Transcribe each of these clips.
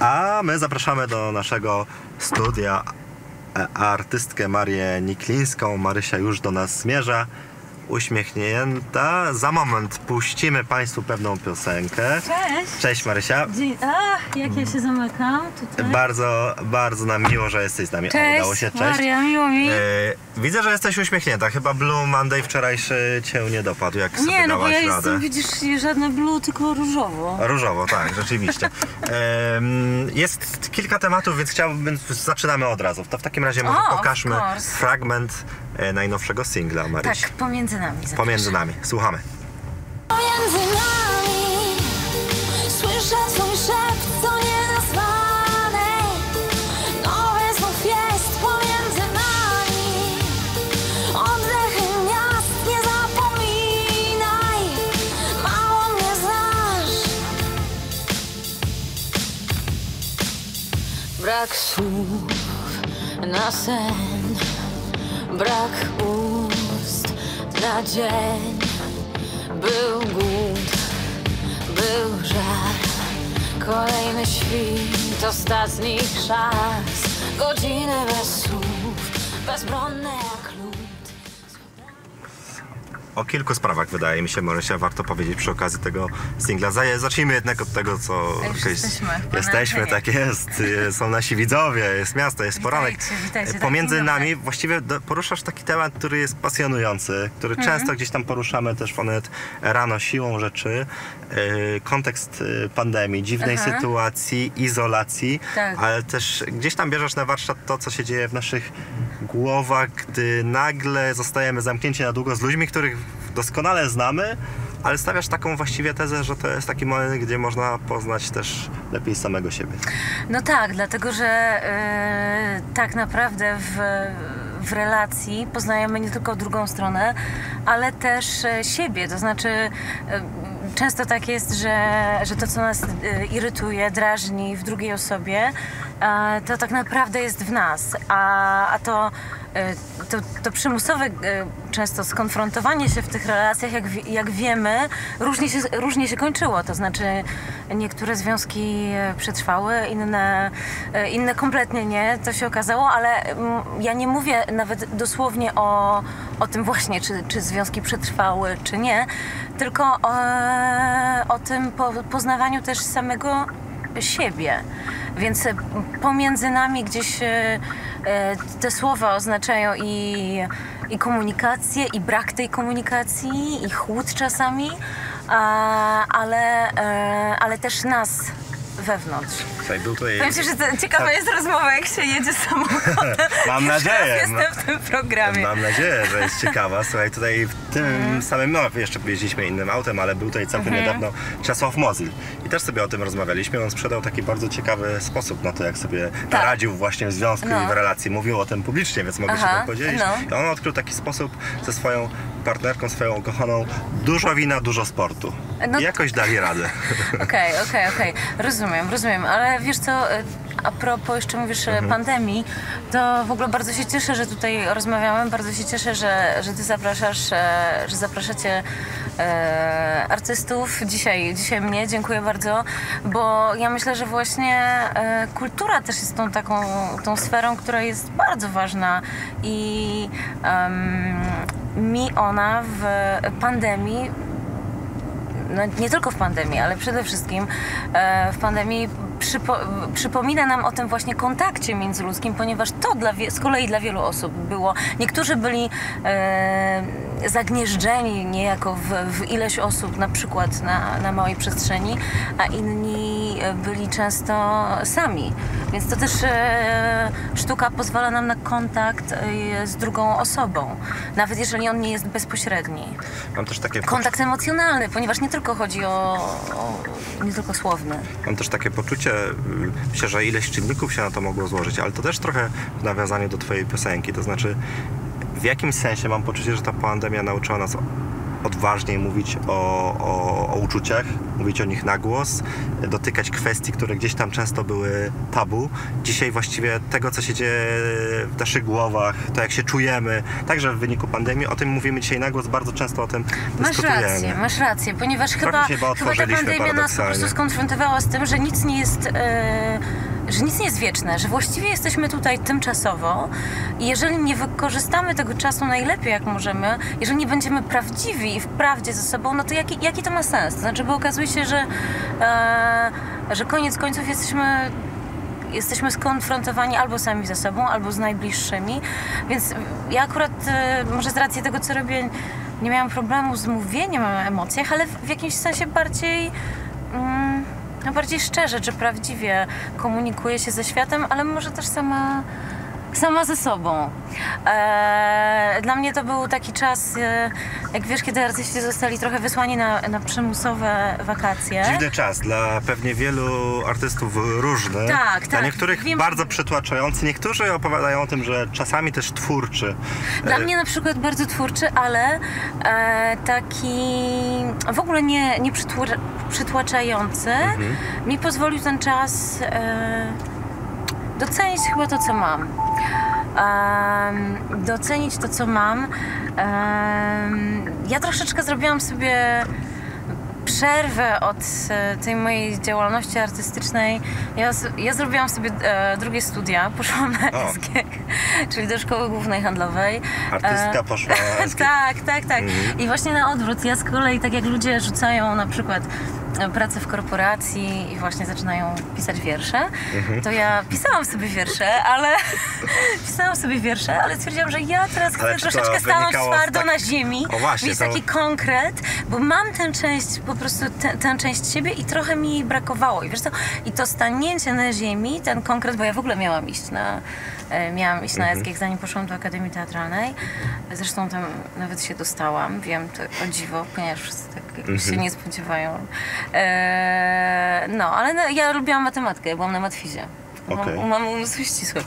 A my zapraszamy do naszego studia artystkę Marię Niklińską. Marysia już do nas zmierza, uśmiechnięta. Za moment puścimy Państwu pewną piosenkę. Cześć! Cześć Marysia. Jak ja się zamykam tutaj. Bardzo nam miło, że jesteś z nami. Cześć, udało się. Cześć. Maria, miło mi. Widzę, że jesteś uśmiechnięta. Chyba Blue Monday wczorajszy Cię nie dopadł, jak sobie Nie, no bo dałaś ja radę. jestem, widzisz, żadne blue, tylko różowo. Różowo, tak, rzeczywiście. Jest kilka tematów, więc zaczynamy od razu. To w takim razie może pokażmy fragment najnowszego singla, Marysi. Tak, pomiędzy nami. Zapraszam. Pomiędzy nami. Słuchamy. Pomiędzy nami słyszę twój szept, co nienazwany. Nowy znów jest pomiędzy nami. Oddechy miast, nie zapominaj. Mało mnie znasz. Brak słów na sen, brak ust na dzień. Był głód, był żar, kolejny świt, ostatni czas. Godziny bez słów, bezbronne jak lód. O kilku sprawach, wydaje mi się, Marysia, warto powiedzieć przy okazji tego singla. Zacznijmy jednak od tego, co... Jesteśmy, tak jest. Są nasi widzowie, jest miasto, jest poranek. Witajcie, Pomiędzy nami właściwie poruszasz taki temat, który jest pasjonujący, który często gdzieś tam poruszamy też ponet rano siłą rzeczy. Kontekst pandemii, dziwnej sytuacji, izolacji, ale też gdzieś tam bierzesz na warsztat to, co się dzieje w naszych głowach, gdy nagle zostajemy zamknięci na długo z ludźmi, których doskonale znamy, ale stawiasz taką właściwie tezę, że to jest taki moment, gdzie można poznać też lepiej samego siebie. No tak, dlatego że tak naprawdę w relacji poznajemy nie tylko drugą stronę, ale też siebie. To znaczy często tak jest, że to, co nas irytuje, drażni w drugiej osobie, to tak naprawdę jest w nas. A to przymusowe często skonfrontowanie się w tych relacjach, jak wiemy, różnie się kończyło. To znaczy niektóre związki przetrwały, inne kompletnie nie, to się okazało, ale ja nie mówię nawet dosłownie o tym właśnie, czy związki przetrwały, czy nie, tylko o tym poznawaniu też samego siebie. Więc pomiędzy nami gdzieś te słowa oznaczają i komunikację, i brak tej komunikacji, i chłód czasami, ale też nas wewnątrz. Powiem ci, że ciekawa jest rozmowa, jak się jedzie samochodem. Mam nadzieję. Jestem w tym programie. Mam nadzieję, że jest ciekawa. Słuchaj, tutaj w tym samym, no jeszcze jeździliśmy innym autem, ale był tutaj całkiem niedawno Czesław Mozil. I też sobie o tym rozmawialiśmy. On sprzedał taki bardzo ciekawy sposób na to, jak sobie radził właśnie w związku i w relacji. Mówił o tym publicznie, więc mogę się tam podzielić. I on odkrył taki sposób ze swoją partnerką, swoją ukochaną. Dużo wina, dużo sportu. I jakoś dali radę. Okej. Rozumiem, ale wiesz co, a propos jeszcze mówisz pandemii, to w ogóle bardzo się cieszę, że tutaj rozmawiamy, bardzo się cieszę, że ty że zapraszacie artystów, dzisiaj mnie, dziękuję bardzo, bo ja myślę, że właśnie kultura też jest tą sferą, która jest bardzo ważna i mi ona w pandemii, no nie tylko w pandemii, ale przede wszystkim w pandemii przypomina nam o tym właśnie kontakcie międzyludzkim, ponieważ to z kolei dla wielu osób było. Niektórzy byli zagnieżdżeni niejako w ileś osób, na przykład na małej przestrzeni, a inni byli często sami. Więc to też sztuka pozwala nam na kontakt z drugą osobą, nawet jeżeli on nie jest bezpośredni. Mam też takie kontakt emocjonalny, ponieważ nie tylko chodzi nie tylko słowny. Mam też takie poczucie, myślę, że ileś czynników się na to mogło złożyć, ale to też trochę w nawiązaniu do twojej piosenki, to znaczy w jakimś sensie mam poczucie, że ta pandemia nauczyła nas odważniej mówić o o uczuciach, mówić o nich na głos, dotykać kwestii, które gdzieś tam często były tabu. Dzisiaj właściwie tego, co się dzieje w naszych głowach, to jak się czujemy, także w wyniku pandemii, o tym mówimy dzisiaj na głos, bardzo często o tym dyskutujemy. Masz rację, ponieważ chyba ta pandemia nas po prostu skonfrontowała z tym, że nic nie jest wieczne, że właściwie jesteśmy tutaj tymczasowo i jeżeli nie wykorzystamy tego czasu najlepiej jak możemy, jeżeli nie będziemy prawdziwi i w prawdzie ze sobą, no to jaki to ma sens? To znaczy, bo okazuje się, że koniec końców jesteśmy skonfrontowani albo sami ze sobą, albo z najbliższymi, więc ja akurat może z racji tego, co robię, nie miałam problemu z mówieniem o emocjach, ale w jakimś sensie bardziej szczerze, czy prawdziwie komunikuję się ze światem, ale może też sama ze sobą. Dla mnie to był taki czas, jak wiesz, kiedy artyści zostali trochę wysłani na przymusowe wakacje. Dziwny czas, dla pewnie wielu artystów różny. Tak. Dla niektórych bardzo przytłaczający, niektórzy opowiadają o tym, że czasami też twórczy. Dla mnie na przykład bardzo twórczy, ale taki w ogóle nie przytłaczający. Mi pozwolił ten czas docenić chyba to, co mam. Docenić to, co mam. Ja troszeczkę zrobiłam sobie przerwę od tej mojej działalności artystycznej. Ja zrobiłam sobie drugie studia, poszłam na SGH, czyli do Szkoły Głównej Handlowej. Artystka poszła na SGH. Tak. I właśnie na odwrót. Ja z kolei, tak jak ludzie rzucają na przykład pracę w korporacji i właśnie zaczynają pisać wiersze, to ja pisałam sobie wiersze, ale stwierdziłam, że ja teraz chcę troszeczkę stanąć twardo na ziemi, mieć taki konkret, bo mam tę część siebie i trochę mi jej brakowało. I wiesz co, i to stanięcie na ziemi, ten konkret, bo ja w ogóle miałam iść na SGH, zanim poszłam do Akademii Teatralnej. Zresztą tam nawet się dostałam, wiem, to o dziwo, ponieważ wszyscy tak się nie spodziewają. Ale ja lubiłam matematykę, ja byłam na matfizie. Mam umysł ścisły.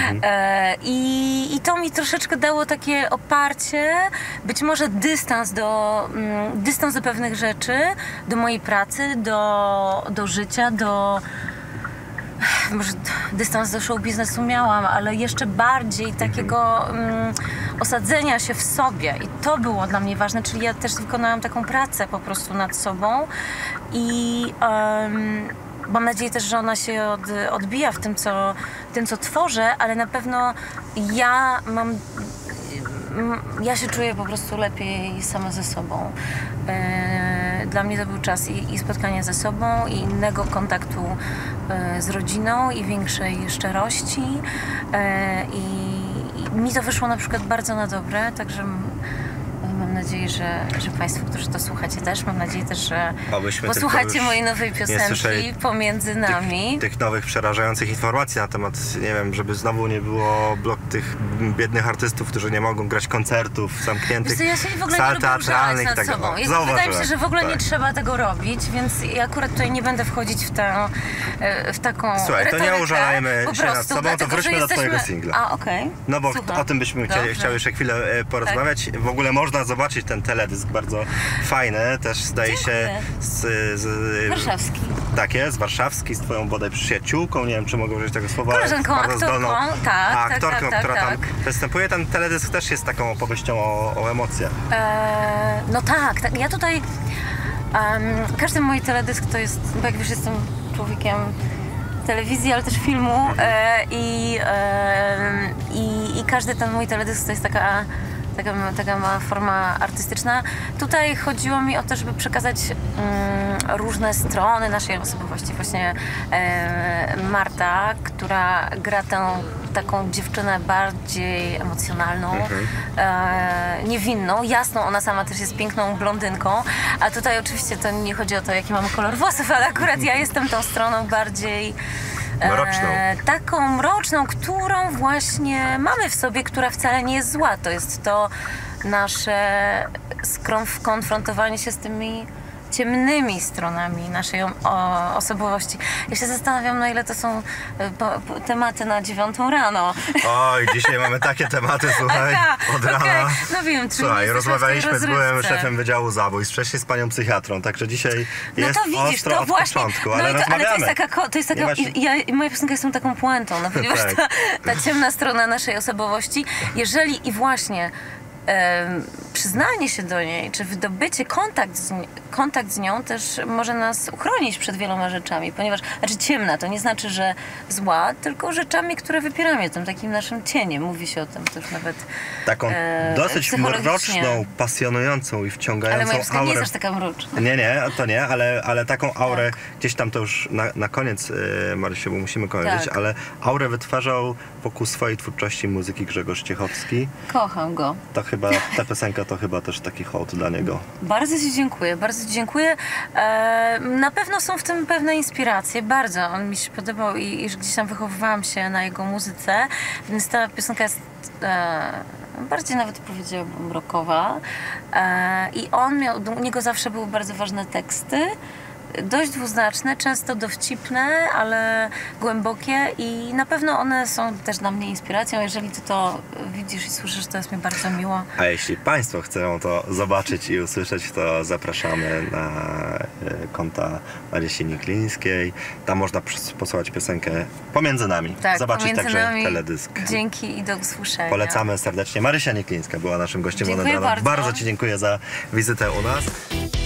I to mi troszeczkę dało takie oparcie, być może dystans do pewnych rzeczy, do mojej pracy, do życia, może dystans do show biznesu miałam, ale jeszcze bardziej takiego osadzenia się w sobie i to było dla mnie ważne, czyli ja też wykonałam taką pracę po prostu nad sobą i mam nadzieję też, że ona się odbija w tym, co tworzę, ale na pewno ja się czuję po prostu lepiej sama ze sobą. Dla mnie to był czas i spotkania ze sobą, i innego kontaktu z rodziną, i większej szczerości. I mi to wyszło na przykład bardzo na dobre, także mam nadzieję, że Państwo, którzy to słuchacie też, mam nadzieję też, że posłuchacie mojej nowej piosenki Pomiędzy nami. Tych nowych, przerażających informacji na temat, nie wiem, żeby znowu nie było blok tych biednych artystów, którzy nie mogą grać koncertów zamkniętych, sal teatralnych i tak dalej. Wydaje mi się, że w ogóle nie trzeba tego robić, więc ja akurat tutaj nie będę wchodzić w taką Słuchaj, to nie użalajmy się nad sobą, dlatego, to wróćmy do twojego singla. No bo o tym byśmy chciały jeszcze chwilę porozmawiać. W ogóle można zobaczyć ten teledysk, bardzo fajny, też zdaje się warszawski. Tak jest, warszawski, z twoją bodaj przyjaciółką, nie wiem, czy mogę użyć tego słowa. Koleżanką, aktorką, która tam występuje. Ten teledysk też jest taką opowieścią o emocjach. No tak, ja tutaj każdy mój teledysk to jest, bo jak wiesz, jestem człowiekiem telewizji, ale też filmu i każdy ten mój teledysk to jest taka mała forma artystyczna. Tutaj chodziło mi o to, żeby przekazać różne strony naszej osobowości. Właśnie Marta, która gra tę taką dziewczynę bardziej emocjonalną, niewinną, jasną, ona sama też jest piękną blondynką, a tutaj oczywiście to nie chodzi o to, jaki mamy kolor włosów, ale akurat ja jestem tą stroną bardziej mroczną. Taką mroczną, którą właśnie mamy w sobie, która wcale nie jest zła. To jest to nasze skonfrontowanie się z tymi ciemnymi stronami naszej osobowości. Ja się zastanawiam, na ile to są tematy na 9 rano. Oj, dzisiaj mamy takie tematy, słuchaj, od rana. Okay. No wiem, słuchaj, rozmawialiśmy z byłym szefem Wydziału Zabójstw, wcześniej z panią psychiatrą, także dzisiaj jest to widzisz, ostro to od właśnie, początku, ale rozmawiamy. Ale to jest taka moja piosenka jest taką puentą, no ponieważ ta ciemna strona naszej osobowości, jeżeli i właśnie przyznanie się do niej, czy wydobycie kontakt z nią też może nas uchronić przed wieloma rzeczami, ponieważ, ciemna to nie znaczy, że zła, tylko rzeczami, które wypieramy, tym takim naszym cieniem, mówi się o tym też nawet taką dosyć mroczną, pasjonującą i wciągającą aurę. Ale moja piosenka nie jest aż taka mroczna. Nie, to nie, ale taką aurę, gdzieś tam to już na koniec, Marysiu, bo musimy kończyć, ale aurę wytwarzał wokół swojej twórczości muzyki Grzegorz Ciechowski. Kocham go. Ta piosenka to chyba też taki hołd dla niego. Bardzo Ci dziękuję, bardzo Ci dziękuję. Na pewno są w tym pewne inspiracje, bardzo. On mi się podobał i gdzieś tam wychowywałam się na jego muzyce, więc ta piosenka jest bardziej nawet powiedziałabym rockowa. I u niego zawsze były bardzo ważne teksty. Dość dwuznaczne, często dowcipne, ale głębokie i na pewno one są też dla mnie inspiracją. Jeżeli ty to widzisz i słyszysz, to jest mi bardzo miło. A jeśli Państwo chcą to zobaczyć i usłyszeć, to zapraszamy na konta Marysi Niklińskiej. Tam można posłuchać piosenkę Pomiędzy nami. Tak, zobaczyć także teledysk. Dzięki i do usłyszenia. Polecamy serdecznie. Marysia Niklińska była naszym gościem. Dziękuję bardzo. Bardzo Ci dziękuję za wizytę u nas.